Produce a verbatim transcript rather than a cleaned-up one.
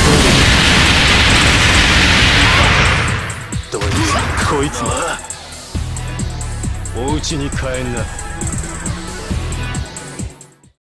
どいつこいつもお家に帰んな。